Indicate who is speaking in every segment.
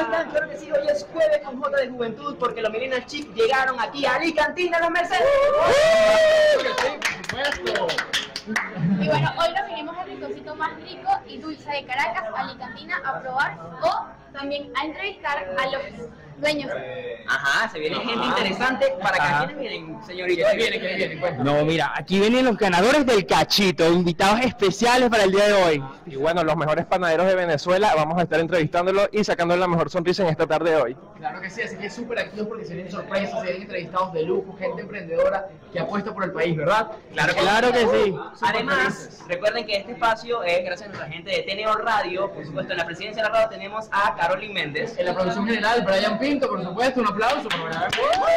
Speaker 1: están? Claro que sí, hoy es jueves con J de Juventud porque los Millennial Chicos llegaron aquí a Alicantina, los Mercedes.
Speaker 2: Y bueno, hoy nos vinimos al rinconcito más rico y dulce de Caracas, Alicantina, a probar o también a entrevistar a los dueños.
Speaker 1: Ajá, se viene gente interesante para acá. ¿Quiénes vienen, señorita? ¿Quiénes vienen? Cuéntame.
Speaker 3: No, mira, aquí vienen los ganadores del cachito, invitados especiales para el día de hoy.
Speaker 4: Y bueno, los mejores panaderos de Venezuela, vamos a estar entrevistándolos y sacándole la mejor sonrisa en esta tarde de hoy.
Speaker 5: Claro que sí, así que súper activos porque se vienen sorpresas, se vienen entrevistados de lujo, gente emprendedora que apuesta por el país, ¿verdad?
Speaker 3: Claro que sí.
Speaker 1: Además, recuerden que este espacio es gracias a nuestra gente de TNO Radio. Por supuesto, en la presidencia de la radio tenemos a Carolyn Méndez.
Speaker 5: En la producción general, Brian Pinto, por supuesto, un aplauso por Brian.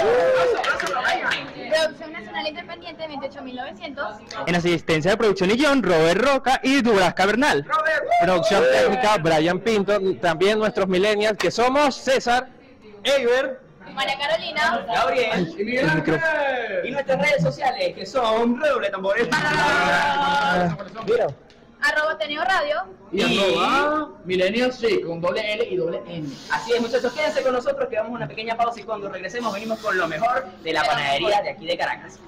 Speaker 2: Producción Nacional Independiente 28900.
Speaker 3: En asistencia de producción y guión, Robert Roca y Dubrasca Bernal.
Speaker 4: Producción técnica, Brian Pinto, también nuestros millennials que somos César, Eiber,
Speaker 2: María Carolina,
Speaker 1: Gabriel
Speaker 5: Y Miguel Ángel.
Speaker 1: y nuestras redes sociales que son redoble de tambores.
Speaker 4: mira,
Speaker 2: @Teneo Radio.
Speaker 5: Y Millennials sí, con doble L y doble N.
Speaker 1: Así es, muchachos, quédense con nosotros que vamos a una pequeña pausa y cuando regresemos venimos con lo mejor de la panadería de aquí de Caracas.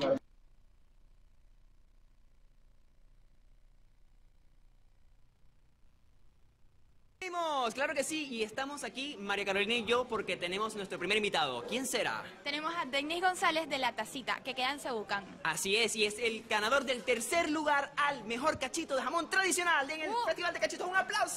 Speaker 1: Claro que sí, y estamos aquí, María Carolina y yo, porque tenemos nuestro primer invitado. ¿Quién será?
Speaker 2: Tenemos a Denis González de La Tacita, que queda en Cebucán.
Speaker 1: Así es, y es el ganador del tercer lugar al mejor cachito de jamón tradicional en el Festival de Cachitos. ¡Un aplauso!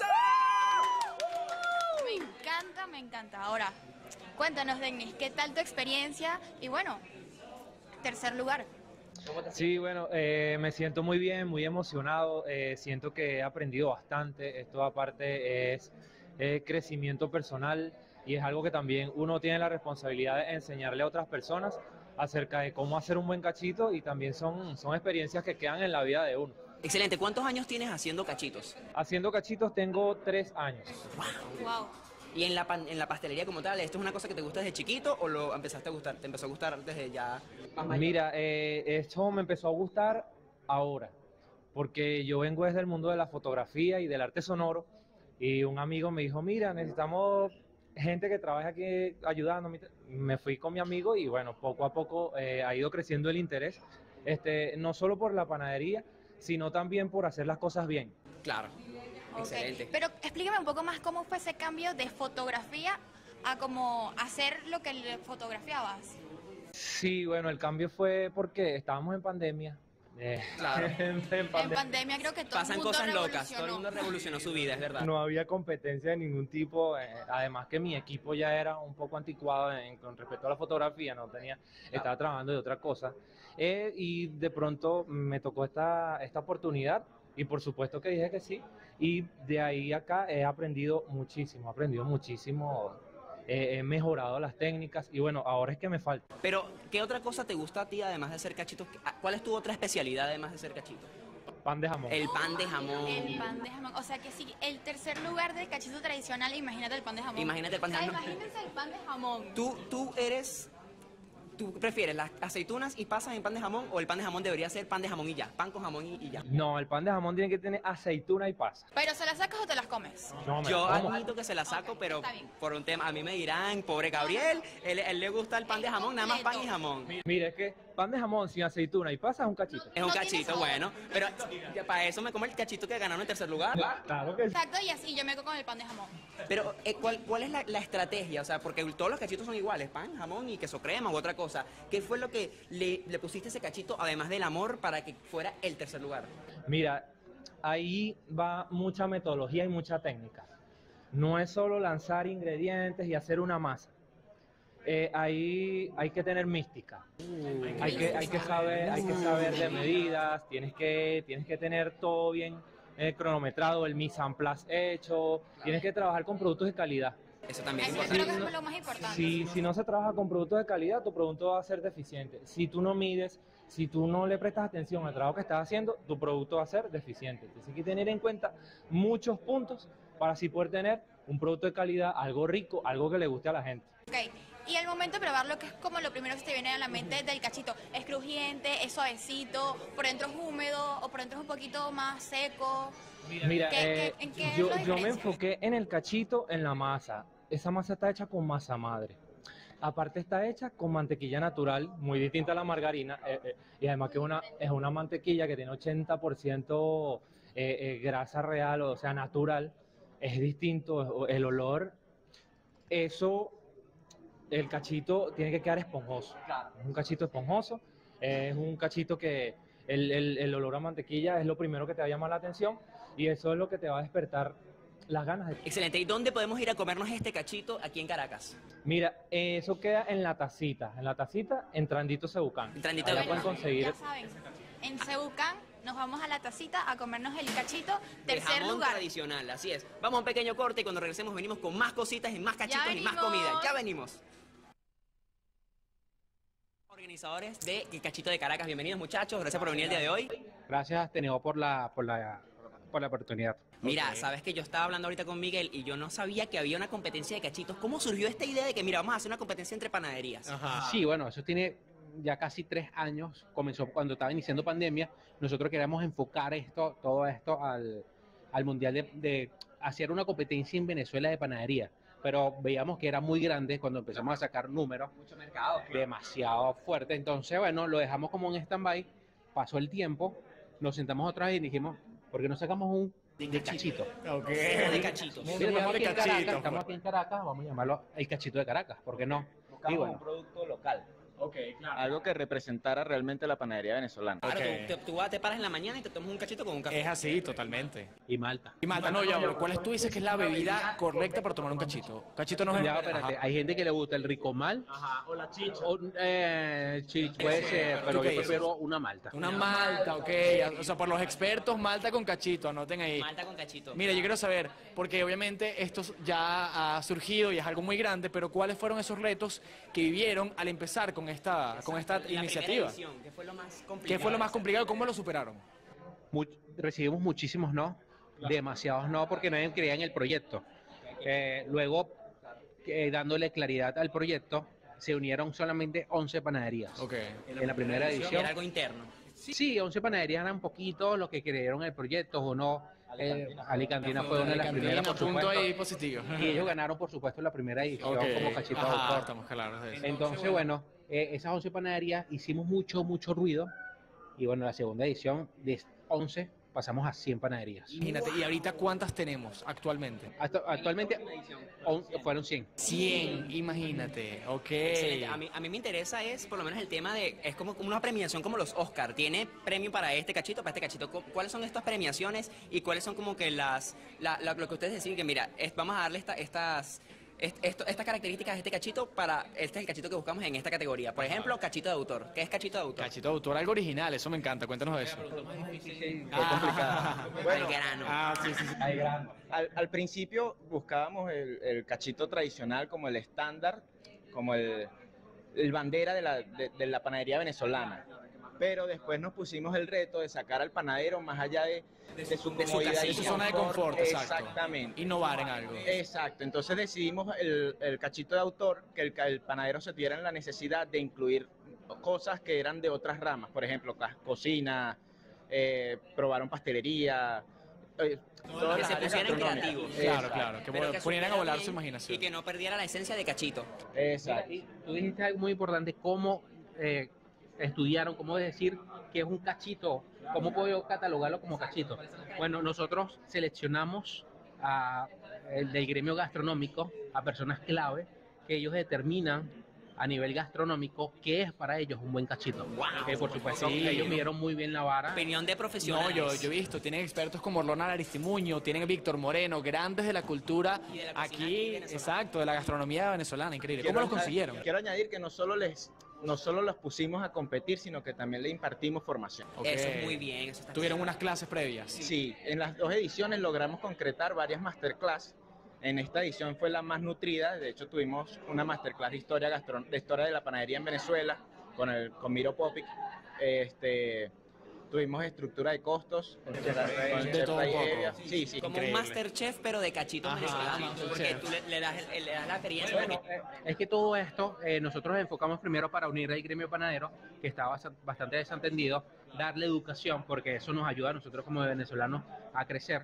Speaker 2: Me encanta. Ahora, cuéntanos, Denis, ¿qué tal tu experiencia? Y bueno, tercer lugar.
Speaker 6: Sí, bueno, me siento muy bien, muy emocionado, siento que he aprendido bastante, esto aparte es crecimiento personal y es algo que también uno tiene la responsabilidad de enseñarle a otras personas acerca de cómo hacer un buen cachito y también son experiencias que quedan en la vida de uno.
Speaker 1: Excelente, ¿cuántos años tienes haciendo cachitos?
Speaker 6: Haciendo cachitos tengo 3 años.
Speaker 2: Wow.
Speaker 1: Y en la pastelería como tal, ¿esto es una cosa que te gusta desde chiquito o lo empezaste a gustar? ¿Te empezó a gustar desde ya más mayor?
Speaker 6: Mira, esto me empezó a gustar ahora, porque yo vengo desde el mundo de la fotografía y del arte sonoro, y un amigo me dijo, mira, necesitamos gente que trabaje aquí ayudándome. Me fui con mi amigo y bueno, poco a poco ha ido creciendo el interés, no solo por la panadería, sino también por hacer las cosas bien.
Speaker 1: Claro. Excelente.
Speaker 2: Okay. Pero explícame un poco más cómo fue ese cambio de fotografía a como hacer lo que le fotografiabas.
Speaker 6: Sí, bueno, el cambio fue porque estábamos en pandemia.
Speaker 1: Claro.
Speaker 2: En pandemia creo que todo
Speaker 1: Pasan
Speaker 2: el mundo
Speaker 1: cosas locas,
Speaker 2: revolucionó.
Speaker 1: todo el mundo revolucionó su vida, es verdad.
Speaker 6: No había competencia de ningún tipo, además que mi equipo ya era un poco anticuado con respecto a la fotografía, estaba trabajando de otra cosa, y de pronto me tocó esta oportunidad y por supuesto que dije que sí, y de ahí acá he aprendido muchísimo, he mejorado las técnicas y bueno, ahora es que me falta.
Speaker 1: Pero, ¿qué otra cosa te gusta a ti además de hacer cachitos? ¿Cuál es tu otra especialidad además de hacer cachitos?
Speaker 6: Pan de jamón.
Speaker 1: El pan de jamón.
Speaker 2: El pan de jamón. O sea que sí, el tercer lugar del cachito tradicional, imagínate el pan de jamón.
Speaker 1: Imagínate el pan de jamón.
Speaker 2: Imagínense el pan de jamón.
Speaker 1: ¿Tú prefieres las aceitunas y pasas en pan de jamón o el pan de jamón debería ser pan de jamón y ya? Pan con jamón y ya.
Speaker 6: No, el pan de jamón tiene que tener aceituna y pasa.
Speaker 2: ¿Pero se las sacas o te las comes?
Speaker 6: No, me
Speaker 1: Yo
Speaker 6: lo como.
Speaker 1: admito que se la saco,
Speaker 2: Ok,
Speaker 1: pero
Speaker 2: está bien.
Speaker 1: por un tema, a mí me dirán, pobre Gabriel, él le gusta el pan de jamón, nada más pan y jamón.
Speaker 6: Mira, es que pan de jamón sin aceituna y pasa es un cachito.
Speaker 1: Es un
Speaker 2: No tiene
Speaker 1: cachito,
Speaker 2: sabor.
Speaker 1: bueno, pero ya para eso me como el cachito que ganaron en tercer lugar.
Speaker 6: Claro que sí.
Speaker 2: Exacto, y así yo me quedo con el pan de jamón.
Speaker 1: Pero, ¿cuál es la estrategia? O sea, porque todos los cachitos son iguales, pan, jamón y queso crema u otra cosa. ¿Qué fue lo que le pusiste a ese cachito, además del amor, para que fuera el tercer lugar?
Speaker 6: Mira, ahí va mucha metodología y mucha técnica. No es solo lanzar ingredientes y hacer una masa. Ahí hay que tener mística. Hay que saber de medidas, tienes que tener todo bien cronometrado, el mise en place hecho, tienes que trabajar con productos de calidad.
Speaker 1: Eso también es
Speaker 2: Eso
Speaker 1: importante.
Speaker 2: creo que es lo más importante.
Speaker 6: Si no se trabaja con productos de calidad, tu producto va a ser deficiente. Si tú no mides, si tú no le prestas atención al trabajo que estás haciendo, tu producto va a ser deficiente. Entonces hay que tener en cuenta muchos puntos para así poder tener un producto de calidad, algo rico, algo que le guste a la gente.
Speaker 2: Ok, y el momento de probarlo, que es como lo primero que se te viene a la mente del cachito, ¿es crujiente, es suavecito, por dentro es húmedo o por dentro es un poquito más seco?
Speaker 6: Mira,
Speaker 2: ¿En qué es la
Speaker 6: yo me
Speaker 2: diferencia?
Speaker 6: enfoqué en el cachito, en la masa. esa masa está hecha con masa madre. Aparte está hecha con mantequilla natural, muy distinta a la margarina, y además que es una mantequilla que tiene 80% grasa real, o sea, natural. Es distinto el olor. Eso, el cachito tiene que quedar esponjoso. Es un cachito esponjoso, es un cachito que el olor a mantequilla es lo primero que te va a llamar la atención y eso es lo que te va a despertar las ganas de...
Speaker 1: Excelente. ¿Y dónde podemos ir a comernos este cachito aquí en Caracas?
Speaker 6: Mira, eso queda en la tacita, en Trandito Cebucán.
Speaker 1: En Trandito
Speaker 6: Allá
Speaker 1: Cebucán.
Speaker 6: pueden conseguir.
Speaker 2: Ya saben, en Cebucán nos vamos a la tacita a comernos el cachito,
Speaker 1: De
Speaker 2: tercer
Speaker 1: jamón
Speaker 2: lugar.
Speaker 1: tradicional, así es. Vamos a un pequeño corte y cuando regresemos venimos con más cositas y más cachitos y más
Speaker 2: venimos.
Speaker 1: comida. Ya venimos. Organizadores de El Cachito de Caracas, bienvenidos muchachos, gracias por venir el día de hoy.
Speaker 4: Gracias, Teneo, por la oportunidad.
Speaker 1: Mira, sabes que yo estaba hablando ahorita con Miguel y yo no sabía que había una competencia de cachitos. ¿Cómo surgió esta idea de que, mira, vamos a hacer una competencia entre panaderías?
Speaker 4: Sí, bueno, eso tiene ya casi 3 años. Comenzó cuando estaba iniciando pandemia. Nosotros queríamos enfocar todo esto al mundial de hacer una competencia en Venezuela de panadería. Pero veíamos que era muy grande cuando empezamos a sacar números.
Speaker 1: Mucho mercado.
Speaker 4: Demasiado fuerte. Entonces, bueno, lo dejamos como en stand-by. Pasó el tiempo, nos sentamos otra vez y dijimos, ¿por qué no sacamos un de cachito?
Speaker 7: Ok.
Speaker 1: De cachitos.
Speaker 4: Mira, estamos aquí en Caracas, vamos a llamarlo el cachito de Caracas, ¿por qué no? Y
Speaker 8: Buscamos
Speaker 4: bueno,
Speaker 8: un producto local,
Speaker 7: Ok, claro.
Speaker 8: algo que representara realmente la panadería venezolana.
Speaker 1: Claro,
Speaker 7: Ok.
Speaker 1: tú te paras en la mañana y te tomas un cachito con un café.
Speaker 7: Es así, totalmente.
Speaker 4: y Malta.
Speaker 7: Y Malta, no, ya, pero ¿cuál es tú dices que es la bebida correcta para tomar un cachito? Cachito no es...
Speaker 4: Ya, espérate, hay gente que le gusta el rico mal,
Speaker 7: Ajá, o la chicha.
Speaker 4: puede ser, pero
Speaker 7: ¿Tú qué
Speaker 4: yo
Speaker 7: dices?
Speaker 4: prefiero una Malta.
Speaker 7: Una malta, ok. O sea, por los expertos, malta con cachito, anoten ahí.
Speaker 1: Malta con cachito.
Speaker 7: Mira, yo quiero saber, porque obviamente esto ya ha surgido y es algo muy grande, pero ¿cuáles fueron esos retos que vivieron al empezar con esta
Speaker 1: La primera
Speaker 7: iniciativa?
Speaker 1: edición, ¿qué fue lo más complicado?
Speaker 7: ¿Qué fue lo más complicado y cómo lo superaron?
Speaker 4: Recibimos muchísimos no, demasiados no, porque nadie creía en el proyecto. Luego, dándole claridad al proyecto, se unieron solamente 11 panaderías.
Speaker 7: Ok.
Speaker 4: En la primera edición.
Speaker 1: Era algo interno.
Speaker 4: Sí, 11 panaderías eran poquito los que creyeron el proyecto o no. Alicantina fue una de las primeras, por
Speaker 7: punto
Speaker 4: supuesto.
Speaker 7: ahí positivo.
Speaker 4: Y ellos ganaron, por supuesto, la primera edición
Speaker 7: Ok.
Speaker 4: como cachito de
Speaker 7: Ajá,
Speaker 4: autor.
Speaker 7: estamos claros de eso.
Speaker 4: Entonces, bueno, esas 11 panaderías hicimos mucho ruido. Y bueno, la segunda edición de 11 pasamos a 100 panaderías.
Speaker 7: Imagínate, ¿y ahorita cuántas tenemos actualmente?
Speaker 4: Actualmente fueron 100.
Speaker 7: 100, imagínate, ok.
Speaker 1: Excelente. A mí me interesa es por lo menos el tema de, es como una premiación como los Oscar. ¿Tiene premio para este cachito, para este cachito? ¿Cuáles son estas premiaciones y cuáles son como que lo que ustedes deciden que mira, vamos a darle estas características de este cachito este es el cachito que buscamos en esta categoría? Por ejemplo, cachito de autor. ¿Qué es cachito de autor?
Speaker 7: Cachito de autor, algo original, eso me encanta, cuéntanos de eso.
Speaker 1: Al grano.
Speaker 7: Sí.
Speaker 8: Al principio buscábamos el cachito tradicional como el estándar, como el bandera de la panadería venezolana. Pero después nos pusimos el reto de sacar al panadero más allá de su comodidad
Speaker 1: casilla.
Speaker 8: y
Speaker 7: De su zona de confort, exacto.
Speaker 8: Exactamente.
Speaker 7: Innovar en algo.
Speaker 8: Exacto, entonces decidimos el cachito de autor, que el panadero se tuviera en la necesidad de incluir cosas que eran de otras ramas, por ejemplo, cocina, probaron pastelería, todas
Speaker 1: Que
Speaker 8: las
Speaker 1: se
Speaker 8: áreas
Speaker 1: pusieran
Speaker 8: gastronómicas.
Speaker 1: creativos.
Speaker 7: Claro,
Speaker 8: Exacto.
Speaker 7: claro, que
Speaker 1: Pero que
Speaker 7: ponieran a
Speaker 1: supiera
Speaker 7: volar
Speaker 1: bien
Speaker 7: su imaginación.
Speaker 1: Y que no perdiera la esencia de cachito.
Speaker 8: Exacto.
Speaker 4: Y tú dijiste algo muy importante, cómo estudiaron, cómo decir que es un cachito, cómo puedo yo catalogarlo como cachito. Bueno, nosotros seleccionamos del gremio gastronómico a personas clave que ellos determinan a nivel gastronómico qué es para ellos un buen cachito. Que por supuesto
Speaker 7: Sí.
Speaker 4: ellos midieron muy bien la vara.
Speaker 1: Opinión de
Speaker 7: No,
Speaker 1: profesionales.
Speaker 7: yo he visto, tienen expertos como Ronald Aristimuño, tienen Víctor Moreno, grandes de la cultura
Speaker 1: Y de la cocina
Speaker 7: aquí,
Speaker 1: venezolana.
Speaker 7: exacto, de la gastronomía venezolana, increíble. ¿Cómo los consiguieron?
Speaker 8: Quiero añadir que no solo los pusimos a competir, sino que también le impartimos formación.
Speaker 7: Ok.
Speaker 1: Eso es muy bien. Eso está
Speaker 7: Tuvieron
Speaker 1: bien.
Speaker 7: unas clases previas.
Speaker 8: Sí, en las 2 ediciones logramos concretar varias masterclass. En esta edición fue la más nutrida, de hecho tuvimos una masterclass de historia de la panadería en Venezuela con Miro Popic. Tuvimos estructura de costos con
Speaker 7: De todo un poco.
Speaker 8: Sí, sí.
Speaker 1: Como
Speaker 7: Increíble.
Speaker 1: un Masterchef, pero de cachito
Speaker 7: Ajá,
Speaker 1: venezolano.
Speaker 7: sí,
Speaker 1: Porque
Speaker 7: chef.
Speaker 1: tú le das la experiencia.
Speaker 4: Bueno, es que todo esto nosotros nos enfocamos primero para unir al gremio panadero, que estaba bastante desentendido, darle educación, porque eso nos ayuda a nosotros como venezolanos a crecer.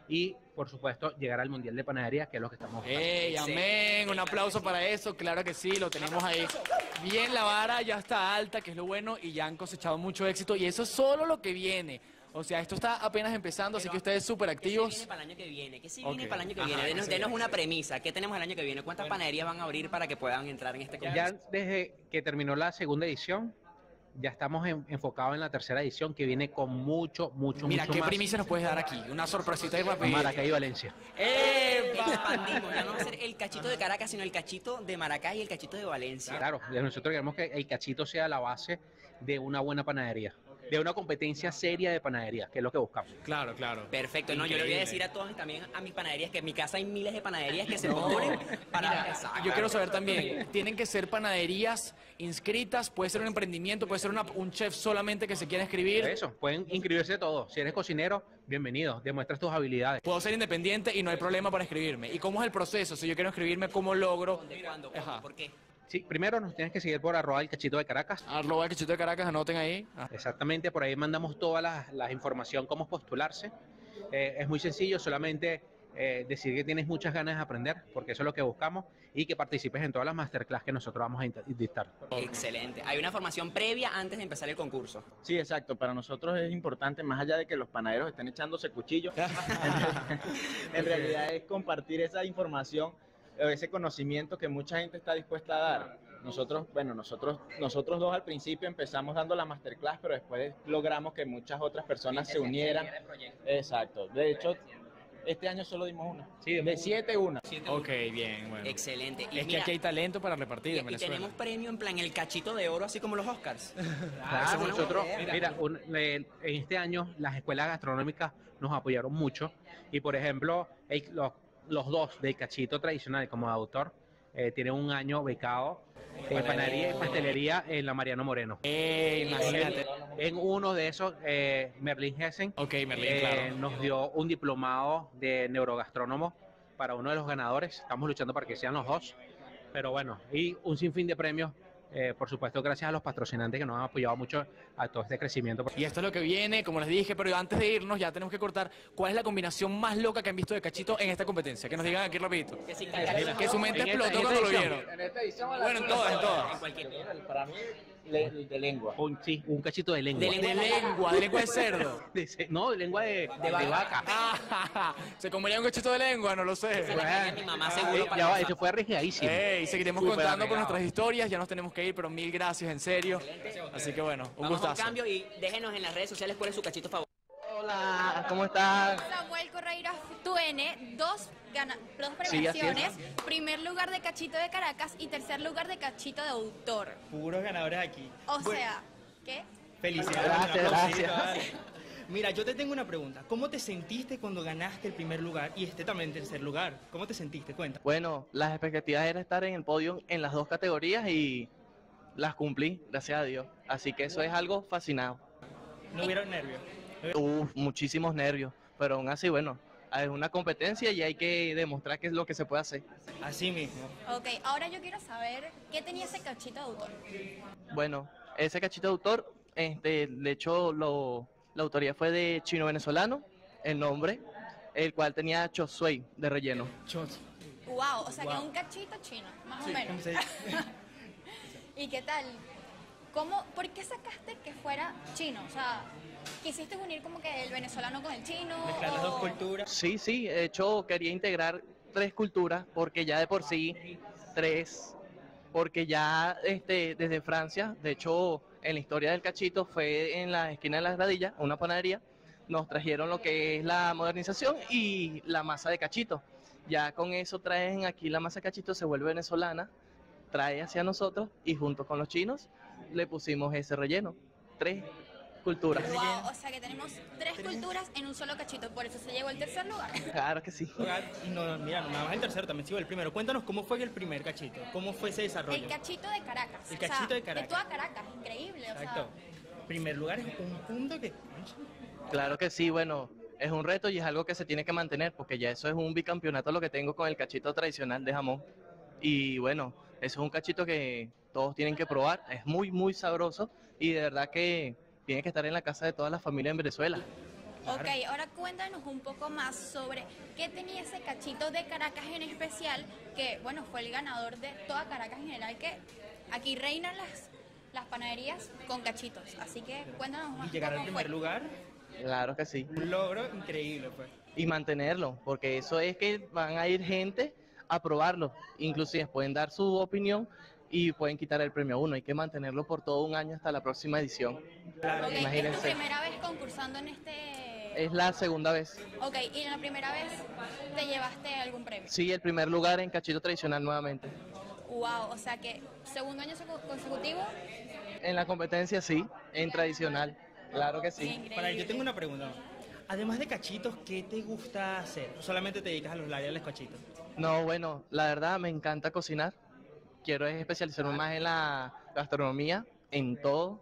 Speaker 4: y, por supuesto, llegar al Mundial de Panadería, que es lo que estamos buscando.
Speaker 7: ¡Ey, amén! Un aplauso para eso, claro que sí, lo tenemos ahí. Bien, la vara ya está alta, que es lo bueno, y ya han cosechado mucho éxito, y eso es solo lo que viene. O sea, esto está apenas empezando, así que ustedes súper
Speaker 1: ¿Qué sí
Speaker 7: activos.
Speaker 1: viene para el año que viene? ¿Qué sí
Speaker 7: Ok.
Speaker 1: viene para el año que
Speaker 7: Ajá,
Speaker 1: viene? Denos,
Speaker 7: sí.
Speaker 1: denos una premisa. ¿Qué tenemos el año que viene? ¿Cuántas panaderías van a abrir para que puedan entrar en este concurso?
Speaker 4: Ya desde que terminó la segunda edición, ya estamos enfocados en la tercera edición, que viene con mucho
Speaker 7: Mira, ¿qué
Speaker 4: más.
Speaker 7: primicia nos puedes dar aquí? Una sorpresita y rápido.
Speaker 4: Maracay y Valencia.
Speaker 1: Expandimos, ya no va a ser el cachito de Caracas, sino el cachito de Maracay y el cachito de Valencia.
Speaker 4: Claro, nosotros queremos que el cachito sea la base de una buena panadería, de una competencia seria de panadería, que es lo que buscamos.
Speaker 7: Claro, claro.
Speaker 1: Perfecto, no, yo le voy a
Speaker 7: Increíble.
Speaker 1: decir a todos, también a mis panaderías, que en mi casa hay miles de panaderías que se ponen para...
Speaker 7: Mira,
Speaker 1: Exacto.
Speaker 7: yo quiero saber también, ¿tienen que ser panaderías inscritas? ¿Puede ser un emprendimiento? ¿Puede ser un chef solamente que se quiera inscribir?
Speaker 4: Eso, pueden inscribirse todos. Si eres cocinero, bienvenido, demuestras tus habilidades.
Speaker 7: Puedo ser independiente y no hay problema para inscribirme. ¿Y cómo es el proceso? Si yo quiero inscribirme, ¿cómo logro?
Speaker 1: ¿Dónde, cuándo,
Speaker 7: Ajá.
Speaker 1: por qué?
Speaker 4: Sí, primero nos tienes que seguir por @el cachito de Caracas.
Speaker 7: Arroba el Cachito de Caracas, anoten ahí.
Speaker 4: Exactamente, por ahí mandamos toda la información, cómo postularse. Es muy sencillo, solamente decir que tienes muchas ganas de aprender, porque eso es lo que buscamos, y que participes en todas las masterclass que nosotros vamos a dictar.
Speaker 1: Excelente. Hay una formación previa antes de empezar el concurso.
Speaker 8: Sí, exacto. Para nosotros es importante, más allá de que los panaderos estén echándose cuchillos, en realidad es compartir esa información, ese conocimiento que mucha gente está dispuesta a dar. Nosotros dos al principio empezamos dando la masterclass, pero después logramos que muchas otras personas se unieran. Exacto. De hecho, este año solo dimos una.
Speaker 4: Sí,
Speaker 8: de 7, una.
Speaker 7: Ok, bien, bueno.
Speaker 1: Excelente. Y
Speaker 7: Es que
Speaker 1: mira,
Speaker 7: aquí hay talento para repartir en
Speaker 1: y
Speaker 7: Venezuela.
Speaker 1: tenemos premio en plan el cachito de oro, así como los Oscars.
Speaker 4: Claro, nosotros, mira, en este año las escuelas gastronómicas nos apoyaron mucho, y por ejemplo, los dos del cachito tradicional como de autor tienen un año becado en panadería y pastelería en la Mariano Moreno.
Speaker 7: Imagínate.
Speaker 4: En uno de esos, Merlin Hessen
Speaker 7: Ok, Merlín, claro.
Speaker 4: nos dio un diplomado de neurogastrónomo para uno de los ganadores. Estamos luchando para que sean los dos. Pero bueno, y un sinfín de premios, por supuesto, gracias a los patrocinantes que nos han apoyado mucho a todo este crecimiento.
Speaker 7: Y esto es lo que viene, como les dije, pero antes de irnos ya tenemos que cortar. ¿Cuál es la combinación más loca que han visto de cachito en esta competencia? Que nos digan aquí rapidito.
Speaker 1: Que sí,
Speaker 7: Que su mente
Speaker 4: En esta-
Speaker 7: explotó
Speaker 4: en
Speaker 7: cuando lo
Speaker 4: esta
Speaker 7: vieron.
Speaker 8: En esta edición,
Speaker 7: Bueno, en todas.
Speaker 1: en cualquier...
Speaker 8: Para mí, de lengua.
Speaker 4: Sí, un cachito de lengua.
Speaker 1: De lengua.
Speaker 7: De lengua de cerdo.
Speaker 4: No, de lengua de vaca.
Speaker 7: ¿Se comería un cachito de lengua? No lo sé.
Speaker 1: Se la tenía mi mamá seguro para
Speaker 4: Ya va,
Speaker 1: pasar.
Speaker 4: eso fue arriesgadísimo.
Speaker 7: Ey, seguiremos
Speaker 4: Súper
Speaker 7: contando por
Speaker 4: arriesgado.
Speaker 7: nuestras historias, ya nos tenemos que ir, pero mil gracias, en serio. Así que bueno, un
Speaker 1: Vamos a un
Speaker 7: gustazo.
Speaker 1: cambio y déjenos en las redes sociales cuál es su cachito favorito.
Speaker 9: Hola, ¿cómo estás?
Speaker 2: Samuel Correira Tuene, dos
Speaker 9: Sí, así es.
Speaker 2: premiaciones, primer lugar de Cachito de Caracas y tercer lugar de Cachito de Autor.
Speaker 10: Puros ganadores aquí.
Speaker 2: O
Speaker 10: Bueno,
Speaker 2: sea, ¿qué?
Speaker 10: felicidades.
Speaker 9: Gracias,
Speaker 10: un aplausito,
Speaker 9: gracias.
Speaker 10: dale. Mira, yo te tengo una pregunta. ¿Cómo te sentiste cuando ganaste el primer lugar y este también tercer lugar? ¿Cómo te sentiste? Cuenta.
Speaker 9: Bueno, las expectativas era estar en el podio en las dos categorías y las cumplí, gracias a Dios. Así que eso es algo fascinado.
Speaker 10: ¿No hubieron nervios?
Speaker 9: Muchísimos nervios, pero aún así, bueno, es una competencia y hay que demostrar qué es lo que se puede hacer.
Speaker 10: Así mismo.
Speaker 2: Ok, ahora yo quiero saber qué tenía ese Cachito de Autor.
Speaker 9: Bueno, ese cachito de autor, de hecho, la autoría fue de chino venezolano, el nombre, el cual tenía chop suey de relleno.
Speaker 2: Wow, o sea que es
Speaker 10: Wow.
Speaker 2: un cachito chino, más
Speaker 10: Sí,
Speaker 2: o menos.
Speaker 10: sí.
Speaker 2: ¿Y qué tal? ¿Por qué sacaste que fuera chino? O sea, ¿quisiste unir como que el venezolano con el chino?
Speaker 10: Mezclar las dos
Speaker 2: o-
Speaker 10: culturas.
Speaker 9: Sí, de hecho quería integrar 3 culturas, porque ya de por sí, 3, porque ya desde Francia, de hecho en la historia del cachito fue en la esquina de las Gradillas, una panadería, nos trajeron lo que es la modernización y la masa de cachito. Ya con eso traen aquí la masa de cachito, se vuelve venezolana, trae hacia nosotros y junto con los chinos le pusimos ese relleno. 3 culturas.
Speaker 2: Wow, o sea que tenemos 3 culturas en un solo cachito, por eso se llegó al tercer lugar.
Speaker 9: Claro que sí.
Speaker 10: Y no, mira, no nada más el tercero, también sigo el primero. Cuéntanos cómo fue el primer cachito, cómo fue ese desarrollo.
Speaker 2: El cachito de Caracas.
Speaker 10: El
Speaker 2: o sea,
Speaker 10: cachito de Caracas.
Speaker 2: De toda Caracas, increíble. O
Speaker 10: Exacto. Primer lugar es un punto que...
Speaker 9: Claro que sí, bueno, es un reto y es algo que se tiene que mantener, porque ya eso es un bicampeonato lo que tengo con el cachito tradicional de jamón. Y bueno, eso es un cachito que todos tienen que probar, es muy, muy sabroso y de verdad que tiene que estar en la casa de todas las familias en Venezuela.
Speaker 2: Ok, ahora cuéntanos un poco más sobre qué tenía ese cachito de Caracas en especial, que bueno, fue el ganador de toda Caracas en general, que aquí reinan las panaderías con cachitos. Así que cuéntanos más
Speaker 10: Y llegar al
Speaker 2: cómo
Speaker 10: primer
Speaker 2: fue.
Speaker 10: lugar,
Speaker 9: Claro que sí.
Speaker 10: un logro increíble, pues.
Speaker 9: Y mantenerlo, porque eso es que van a ir gente a probarlo. Inclusive pueden dar su opinión y pueden quitar el premio a uno. Hay que mantenerlo por todo un año hasta la próxima edición.
Speaker 2: Ok, ¿es tu
Speaker 9: Imagínense.
Speaker 2: primera vez concursando en este...?
Speaker 9: Es la segunda vez.
Speaker 2: Ok, ¿y en la primera vez te llevaste algún premio?
Speaker 9: Sí, el primer lugar en cachito tradicional nuevamente.
Speaker 2: Wow, o sea que segundo año consecutivo.
Speaker 9: En la competencia sí, en tradicional. Claro que sí.
Speaker 10: Para yo tengo una pregunta. Además de cachitos, ¿qué te gusta hacer? ¿O solamente te dedicas a los labiales cachitos?
Speaker 9: No, bueno, la verdad me encanta cocinar. Quiero especializarme más en la gastronomía, en todo.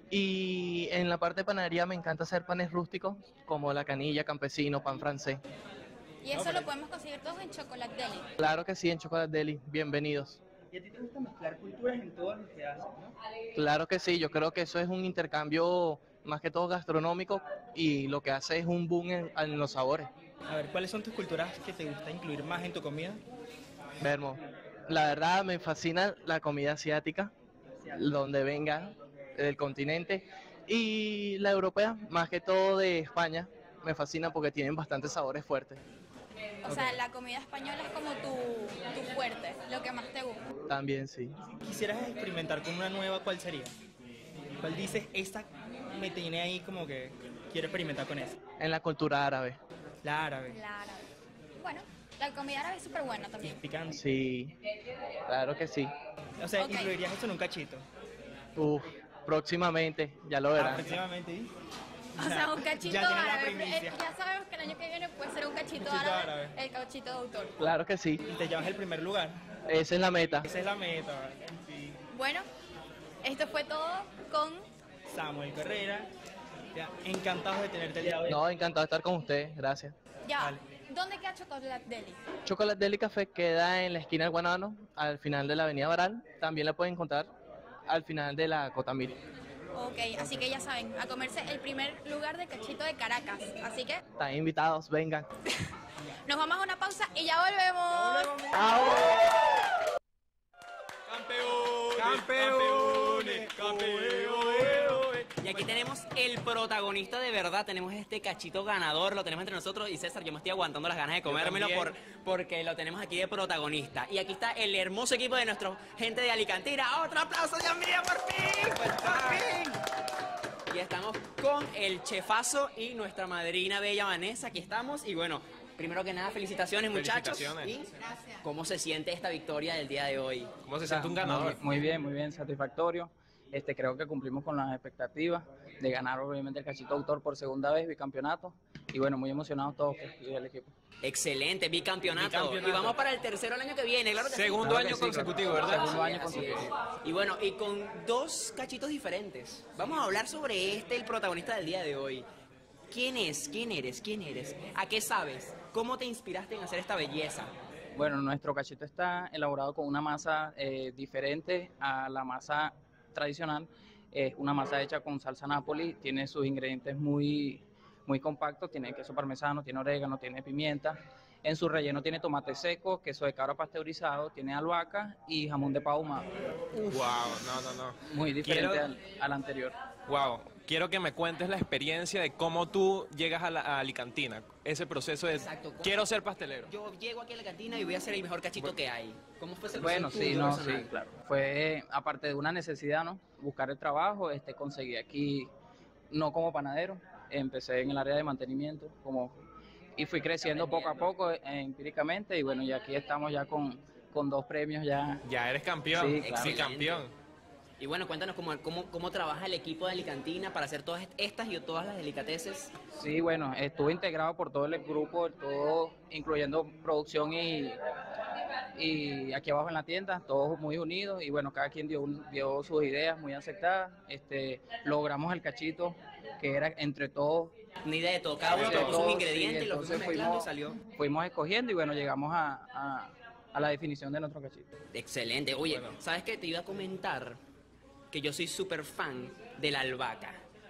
Speaker 9: Y en la parte de panadería me encanta hacer panes rústicos, como la canilla, campesino, pan francés.
Speaker 2: Y eso lo podemos conseguir todos en Chocolate Deli.
Speaker 9: Claro que sí, en Chocolate Deli. Bienvenidos.
Speaker 10: ¿Y a ti te gusta mezclar culturas en todo lo que haces, no?
Speaker 9: Claro que sí, yo creo que eso es un intercambio más que todo gastronómico y lo que hace es un boom en los sabores.
Speaker 10: A ver, ¿cuáles son tus culturas que te gusta incluir más en tu comida?
Speaker 9: Vermo, la verdad me fascina la comida asiática, donde venga del continente, y la europea, más que todo de España, me fascina porque tienen bastantes sabores fuertes.
Speaker 2: O sea, la comida española es como tu fuerte, lo que más te gusta.
Speaker 9: También sí.
Speaker 10: Si quisieras experimentar con una nueva, ¿cuál sería? ¿Cuál dices, esta me tiene ahí como que quiero experimentar con eso?
Speaker 9: En la cultura árabe.
Speaker 10: La árabe.
Speaker 2: La árabe. Bueno, la comida árabe es súper buena también.
Speaker 10: Picante.
Speaker 9: Sí, claro que sí.
Speaker 10: O sea,
Speaker 2: Ok.
Speaker 10: incluirías eso en un cachito.
Speaker 9: Uf, próximamente, ya lo verán.
Speaker 10: Próximamente. ¿Sí?
Speaker 2: O sea, un cachito
Speaker 10: Ya tienes la
Speaker 2: árabe.
Speaker 10: primicia.
Speaker 2: Ya sabemos que el año que viene puede ser un cachito
Speaker 10: Cachito
Speaker 2: árabe,
Speaker 10: árabe.
Speaker 2: el cachito de autor.
Speaker 9: Claro que sí,
Speaker 10: Y te llevas el primer lugar.
Speaker 9: esa es la meta.
Speaker 10: Esa es la meta. ¿Vale? Sí.
Speaker 2: Bueno, esto fue todo con...
Speaker 10: Samuel Carrera. Ya, encantados de tenerte el día de hoy.
Speaker 9: No, encantado de estar con ustedes, gracias.
Speaker 2: Ya,
Speaker 10: Vale.
Speaker 2: ¿dónde queda Chocolate Deli?
Speaker 9: Chocolate Deli Café queda en la esquina del Guanabano, al final de la avenida Baral. También la pueden encontrar al final de la Cotamil.
Speaker 2: Ok, así que ya saben, a comerse el primer lugar de cachito de Caracas. Así que
Speaker 9: Están invitados, vengan.
Speaker 2: nos vamos a una pausa y ya volvemos.
Speaker 10: Campeones, campeones.
Speaker 1: Y aquí tenemos el protagonista de verdad, tenemos este cachito ganador, lo tenemos entre nosotros y César, yo me estoy aguantando las ganas de comérmelo porque lo tenemos aquí de protagonista. Y aquí está el hermoso equipo de nuestra gente de Alicantina. ¡Otro aplauso, Dios mío, por fin! ¡Por fin! Y estamos con el chefazo y nuestra madrina bella Vanessa, aquí estamos. Y bueno, primero que nada, felicitaciones muchachos.
Speaker 11: Felicitaciones.
Speaker 1: ¿Y cómo se siente esta victoria del día de hoy?
Speaker 11: ¿Cómo se siente un ganador?
Speaker 12: Muy bien, satisfactorio. Creo que cumplimos con las expectativas de ganar obviamente el cachito autor por segunda vez, bicampeonato. Y bueno, muy emocionados todos y el equipo.
Speaker 1: Excelente, bicampeonato.
Speaker 11: Bicampeonato.
Speaker 1: Y vamos para el tercero el año que viene, claro que sí.
Speaker 11: Segundo
Speaker 12: Claro que
Speaker 11: año
Speaker 12: sí,
Speaker 11: consecutivo,
Speaker 12: claro.
Speaker 11: ¿verdad?
Speaker 12: Segundo año
Speaker 1: Así
Speaker 12: consecutivo.
Speaker 1: es. Y bueno, y con dos cachitos diferentes. Vamos a hablar sobre el protagonista del día de hoy. ¿Quién es? ¿Quién eres? ¿Quién eres? ¿A qué sabes? ¿Cómo te inspiraste en hacer esta belleza?
Speaker 12: Bueno, nuestro cachito está elaborado con una masa diferente a la masa tradicional. Es una masa hecha con salsa Napoli, tiene sus ingredientes muy compactos, tiene queso parmesano, tiene orégano, tiene pimienta. En su relleno tiene tomate seco, queso de cabra pasteurizado, tiene albahaca y jamón de pavo ahumado.
Speaker 11: Wow, no.
Speaker 12: Muy diferente
Speaker 11: Quiero-
Speaker 12: al anterior.
Speaker 11: Wow, quiero que me cuentes la experiencia de cómo tú llegas a Alicantina. Ese proceso de
Speaker 1: Exacto, ¿cómo?
Speaker 11: quiero ser pastelero.
Speaker 1: Yo llego aquí a la cantina y voy a hacer el mejor cachito que hay. ¿Cómo fue ese
Speaker 12: Bueno,
Speaker 1: proceso
Speaker 12: sí,
Speaker 1: tuyo
Speaker 12: no,
Speaker 1: personal?
Speaker 12: sí, claro. Fue aparte de una necesidad, ¿no? Buscar el trabajo, conseguí aquí, no como panadero, empecé en el área de mantenimiento, y fui creciendo poco a poco empíricamente, y bueno, y aquí estamos ya con 2 premios ya.
Speaker 11: Ya eres campeón.
Speaker 12: Sí, claro.
Speaker 11: Sí, campeón.
Speaker 1: Y bueno, cuéntanos cómo trabaja el equipo de Alicantina para hacer todas estas y todas las delicateces.
Speaker 12: Sí, bueno, estuve integrado por todo el grupo, todo, incluyendo producción y aquí abajo en la tienda, todos muy unidos y bueno, cada quien dio sus ideas muy aceptadas. Logramos el cachito que era entre todos.
Speaker 1: Una idea de todo, cada uno
Speaker 12: Entre
Speaker 1: puso un
Speaker 12: todos,
Speaker 1: ingrediente
Speaker 12: sí,
Speaker 1: y lo
Speaker 12: entonces
Speaker 1: fuimos mezclando y salió.
Speaker 12: Fuimos escogiendo y bueno, llegamos a la definición de nuestro cachito.
Speaker 1: Excelente. Oye, ¿sabes qué? Te iba a comentar que yo soy súper fan de la albahaca.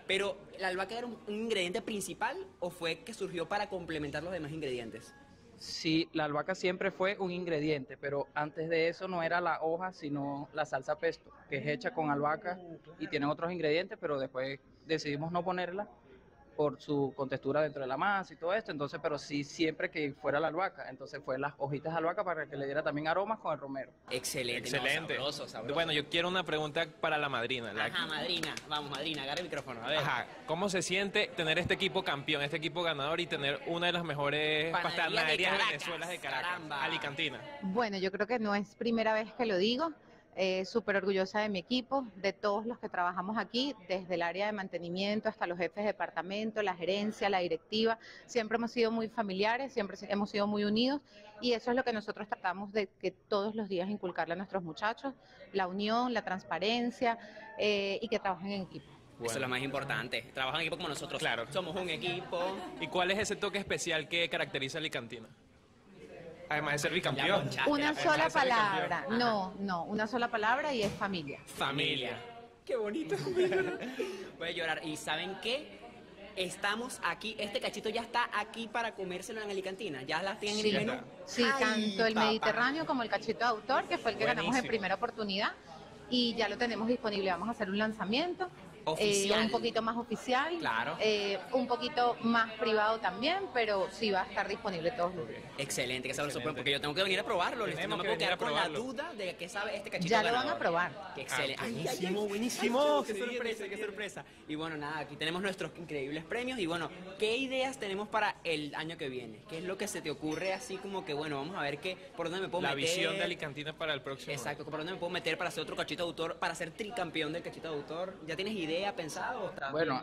Speaker 1: Pero, ¿la albahaca era un ingrediente principal o fue que surgió para complementar los demás ingredientes?
Speaker 12: Sí, la albahaca siempre fue un ingrediente, pero antes de eso no era la hoja, sino la salsa pesto, que es hecha con albahaca y tiene otros ingredientes, pero después decidimos no ponerla por su contextura dentro de la masa y todo esto, entonces, pero sí siempre que fuera la albahaca, entonces fue las hojitas de albahaca para que le diera también aromas con el romero.
Speaker 1: Excelente.
Speaker 11: Excelente.
Speaker 1: No, sabroso, sabroso.
Speaker 11: Bueno, yo quiero una pregunta para la madrina.
Speaker 1: Ajá, madrina. Vamos, madrina, agarra el micrófono. A ver.
Speaker 11: Ajá, ¿cómo se siente tener este equipo campeón, este equipo ganador y tener una de las mejores panaderías de Venezuela de Caracas,
Speaker 1: caramba.
Speaker 11: Alicantina?
Speaker 13: Bueno, yo creo que no es primera vez que lo digo. Súper orgullosa de mi equipo, de todos los que trabajamos aquí, desde el área de mantenimiento hasta los jefes de departamento, la gerencia, la directiva. Siempre hemos sido muy familiares, siempre hemos sido muy unidos y eso es lo que nosotros tratamos de que todos los días inculcarle a nuestros muchachos, la unión, la transparencia y que trabajen en equipo.
Speaker 1: Bueno. Eso es lo más importante. Trabajan en equipo como nosotros.
Speaker 11: Claro.
Speaker 1: Somos un equipo.
Speaker 11: ¿Y cuál es ese toque especial que caracteriza a Alicantina? Además de ser bicampeón.
Speaker 13: Una sola palabra, no, una sola palabra y es familia.
Speaker 1: Familia. Qué bonito. Voy a llorar. ¿Y saben qué? Estamos aquí, este cachito ya está aquí para comérselo en Alicantina. ¿Ya las tienen en el menú?
Speaker 13: Sí, tanto el Mediterráneo como el cachito de autor, que fue el que ganamos en primera oportunidad. Y ya lo tenemos disponible. Vamos a hacer un lanzamiento.
Speaker 1: Oficial.
Speaker 13: Un poquito más oficial,
Speaker 1: claro.
Speaker 13: Un poquito más privado también, pero sí va a estar disponible todos los días.
Speaker 1: Excelente, que sabroso, porque yo tengo que venir a probarlo. No me puedo quedar con la duda de qué sabe este cachito.
Speaker 13: Ya lo van a probar.
Speaker 1: Qué excelente.
Speaker 11: Buenísimo, buenísimo.
Speaker 1: Qué sorpresa, qué sorpresa. Y bueno, nada, aquí tenemos nuestros increíbles premios. Y bueno, ¿qué ideas tenemos para el año que viene? ¿Qué es lo que se te ocurre así como que, bueno, vamos a ver por dónde me puedo meter?
Speaker 11: La visión de Alicantina para el próximo.
Speaker 1: Exacto, por dónde me puedo meter para hacer otro cachito de autor, para ser tricampeón del cachito de autor. ¿Ya tienes idea pensado?
Speaker 12: Bueno,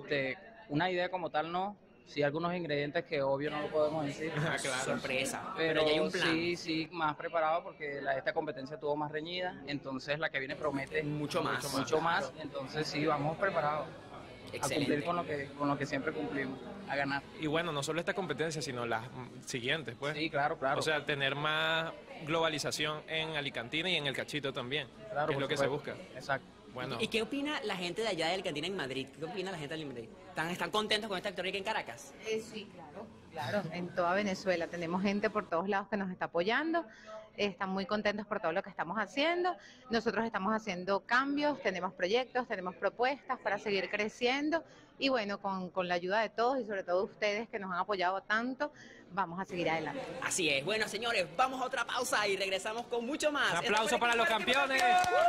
Speaker 12: una idea como tal no, sí algunos ingredientes que obvio no lo podemos decir.
Speaker 1: Claro. Sorpresa.
Speaker 12: Pero
Speaker 1: ya hay un plan.
Speaker 12: Sí, más preparado porque esta competencia tuvo más reñida, entonces la que viene promete
Speaker 1: mucho más,
Speaker 12: entonces sí, vamos preparados.
Speaker 1: Excelente.
Speaker 12: A cumplir con lo que siempre cumplimos, a ganar.
Speaker 11: Y bueno, no solo esta competencia, sino las siguientes, pues.
Speaker 12: Sí, claro.
Speaker 11: O sea, tener más globalización en Alicantina y en el cachito también,
Speaker 12: claro,
Speaker 11: que es lo que se busca.
Speaker 12: Exacto.
Speaker 11: Bueno.
Speaker 1: ¿Y qué opina la gente de allá de Alicantina en Madrid? ¿Qué opina la gente de Madrid? ¿Están contentos con esta victoria aquí en Caracas?
Speaker 13: Sí, claro. En toda Venezuela tenemos gente por todos lados que nos está apoyando. Están muy contentos por todo lo que estamos haciendo. Nosotros estamos haciendo cambios, tenemos proyectos, tenemos propuestas para seguir creciendo. Y bueno, con la ayuda de todos y sobre todo ustedes que nos han apoyado tanto, vamos a seguir adelante.
Speaker 1: Así es. Bueno, señores, vamos a otra pausa y regresamos con mucho más.
Speaker 11: Un aplauso para los campeones.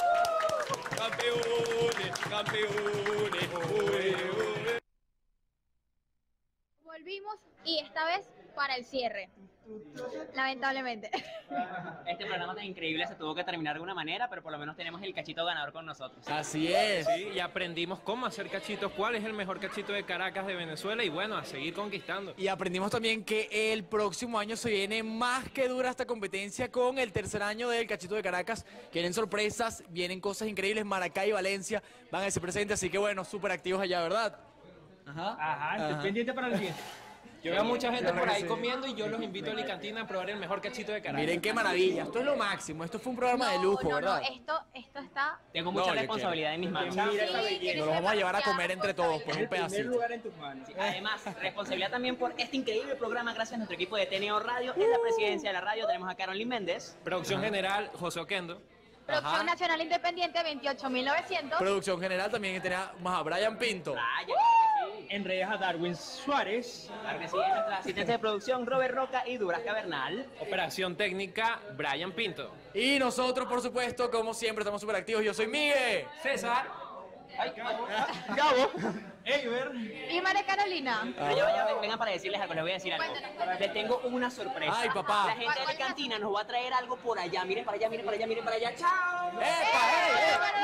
Speaker 1: Campeones.
Speaker 2: Volvimos y esta vez para el cierre. Lamentablemente.
Speaker 1: Este programa tan increíble se tuvo que terminar de una manera, pero por lo menos tenemos el cachito ganador con nosotros.
Speaker 11: Así es. Sí, y aprendimos cómo hacer cachitos, cuál es el mejor cachito de Caracas, de Venezuela, y bueno, a seguir conquistando.
Speaker 7: Y aprendimos también que el próximo año se viene más que dura esta competencia con el tercer año del cachito de Caracas. Vienen sorpresas, vienen cosas increíbles. Maracay y Valencia van a ser presentes, así que bueno, súper activos allá, ¿verdad?
Speaker 3: Ajá. Pendiente para el siguiente.
Speaker 11: Yo veo mucha gente por ahí comiendo y yo los invito a Alicantina a probar el mejor cachito de Caracas.
Speaker 7: Miren qué maravilla, esto es lo máximo, esto fue un programa de lujo, ¿verdad?
Speaker 2: Esto está...
Speaker 1: Tengo mucha responsabilidad en mis manos.
Speaker 7: Nos lo vamos a llevar a comer entre todos, pues un pedacito.
Speaker 1: Sí, además, responsabilidad también por este increíble programa gracias a nuestro equipo de TNO Radio. En la presidencia de la radio tenemos a Carolyn Méndez.
Speaker 11: Producción general, José Oquendo.
Speaker 2: Producción Nacional Independiente, 28.900.
Speaker 7: Producción general también tenía más a Brian Pinto.
Speaker 3: En redes a Darwin Suárez.
Speaker 1: Claro que sí, en nuestra asistencia de producción, Robert Roca y Durasca Bernal.
Speaker 11: Operación técnica, Brian Pinto.
Speaker 7: Y nosotros, por supuesto, como siempre, estamos súper activos. Yo soy Miguel.
Speaker 11: César.
Speaker 7: Gabo.
Speaker 3: Eiber.
Speaker 2: Y María Carolina.
Speaker 1: Pero ya vengan para decirles algo, les voy a decir algo. Les tengo una sorpresa.
Speaker 7: Ay, papá.
Speaker 1: La gente de Alicantina nos va a traer algo por allá. Miren para allá, miren para allá, miren para allá. ¡Chao!
Speaker 7: ¡Epa,